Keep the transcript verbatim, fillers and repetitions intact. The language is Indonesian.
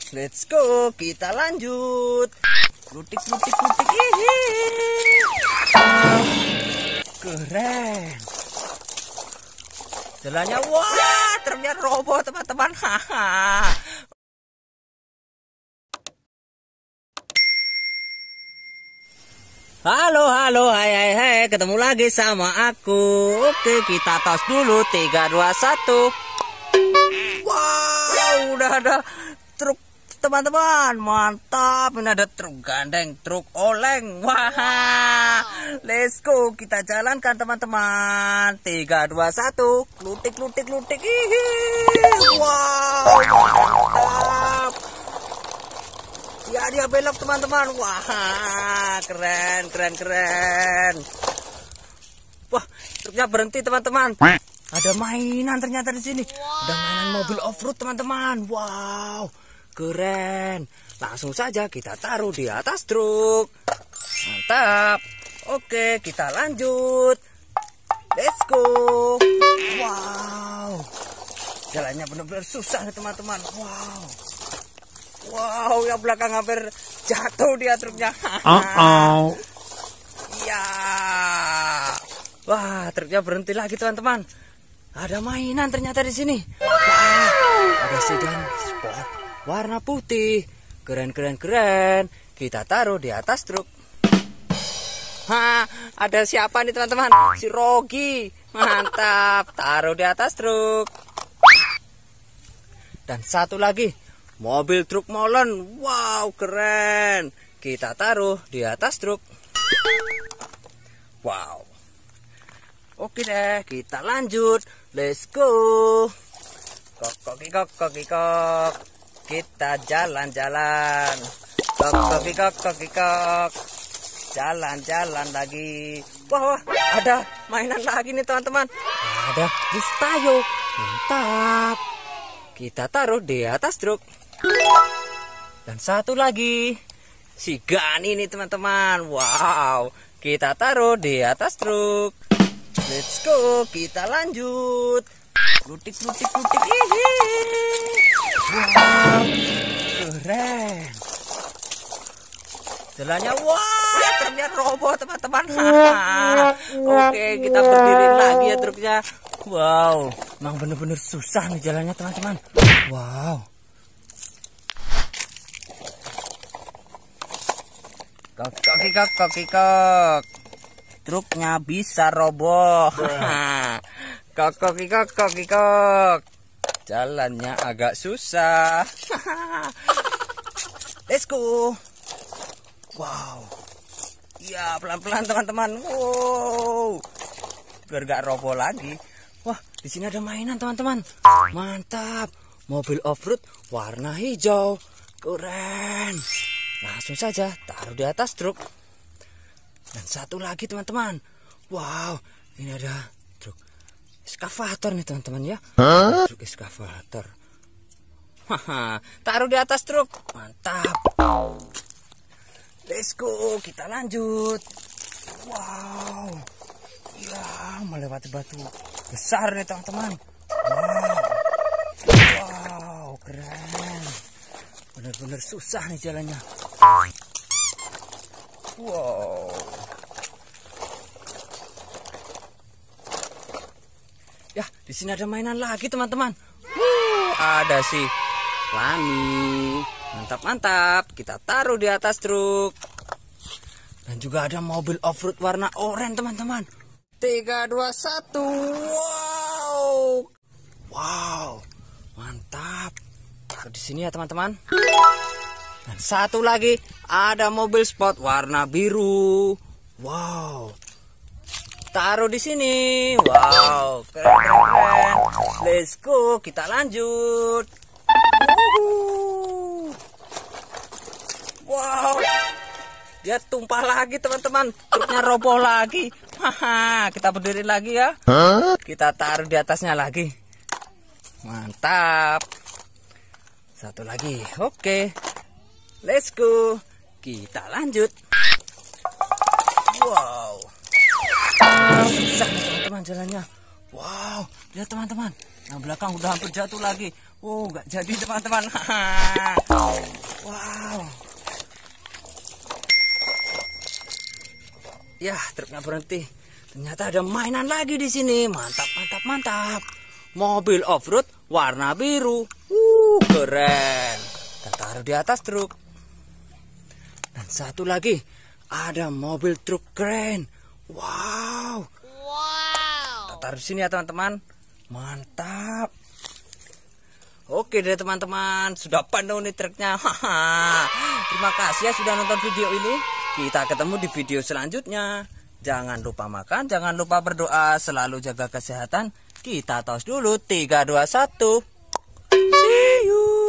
Let's go, kita lanjut. Lutik, lutik, lutik. Hihi. Keren. Jalannya, wah, ternyata roboh teman-teman. Haha. Halo, halo, hai, hai, hai, ketemu lagi sama aku. Oke, kita tos dulu, tiga, dua, satu. Wow, udah ada truk teman-teman, mantap. Ini ada truk gandeng, truk oleng. Wah, let's go, kita jalankan teman-teman. Tiga, dua, satu, lutik, lutik, lutik. Hihi. Wow, mantap. Ya, dia belok teman-teman. Wah, keren, keren, keren. Wah, truknya berhenti teman-teman. Ada mainan ternyata di sini. Ada mainan mobil off-road teman-teman. Wow, keren. Langsung saja kita taruh di atas truk. Mantap. Oke, kita lanjut. Let's go. Wow, jalannya benar-benar susah nih teman-teman. Wow. Wow, yang belakang hampir jatuh dia truknya. Uh-oh. Iya. Wah, truknya berhenti lagi teman-teman. Ada mainan ternyata di sini. Wah, ada sedan sport warna putih. Keren, keren, keren. Kita taruh di atas truk. Hah, ada siapa nih teman-teman? Si Rogi. Mantap, taruh di atas truk. Dan satu lagi, mobil truk molen. Wow, keren. Kita taruh di atas truk. Wow. Oke deh, kita lanjut. Let's go. Kok kok kok kok kok. Kita jalan-jalan. Kok kok kok kok kok. Jalan-jalan lagi. Wah, wah, ada mainan lagi nih teman-teman. Ada bus tayo. Mantap. Kita taruh di atas truk. Dan satu lagi, si Gani nih teman-teman. Wow, kita taruh di atas truk. Let's go, kita lanjut. Lutik, lutik, lutik. Hihi. Wow, keren. Jalannya, wah, ternyata roboh teman-teman. Oke, kita berdiri lagi ya truknya. Wow, emang bener-bener susah nih jalannya teman-teman. Wow. Kok kok kok kok kok. Truknya bisa roboh. Kok kok kok kok kok. Jalannya agak susah. Let's go. Wow. Ya, pelan-pelan teman-teman. Wow. Biar gak roboh lagi. Wah, di sini ada mainan teman-teman. Mantap. Mobil off-road warna hijau. Keren. Langsung saja taruh di atas truk. Dan satu lagi teman-teman. Wow, ini ada truk eskavator nih teman-teman ya. Huh? Truk eskavator. Haha, taruh di atas truk. Mantap. Let's go, kita lanjut. Wow. Ya, melewati batu besar nih teman-teman. Wow. Wow, keren. Benar-benar susah nih jalannya. Wow. Ya, di sini ada mainan lagi teman-teman. Wuh, ada si Lani. Mantap-mantap. Kita taruh di atas truk. Dan juga ada mobil off-road warna oranye teman-teman. Tiga, dua, satu. Wow. Wow. Mantap. Di sini ya teman-teman. Dan satu lagi, ada mobil sport warna biru. Wow. Taruh di sini. Wow, keren, keren, keren. Let's go, kita lanjut. Wuhu. Wow. Dia tumpah lagi teman-teman. Truknya roboh lagi. Haha, kita berdiri lagi ya. Kita taruh di atasnya lagi. Mantap. Satu lagi. Oke. Let's go. Kita lanjut. Wow. Susah nih teman-teman jalannya. Wow, lihat teman-teman. Yang belakang udah hampir jatuh lagi. Oh, nggak jadi teman-teman. Wow. Ya, truknya berhenti. Ternyata ada mainan lagi di sini. Mantap, mantap, mantap. Mobil off-road warna biru. Uh, keren. Kita taruh di atas truk. Dan satu lagi, ada mobil truk keren. Wow. Wow. Kita taruh di sini ya teman-teman. Mantap. Oke deh teman-teman, sudah penuh nih truknya. Terima kasih ya sudah nonton video ini. Kita ketemu di video selanjutnya. Jangan lupa makan, jangan lupa berdoa, selalu jaga kesehatan. Kita tos dulu, tiga, dua, satu. See you.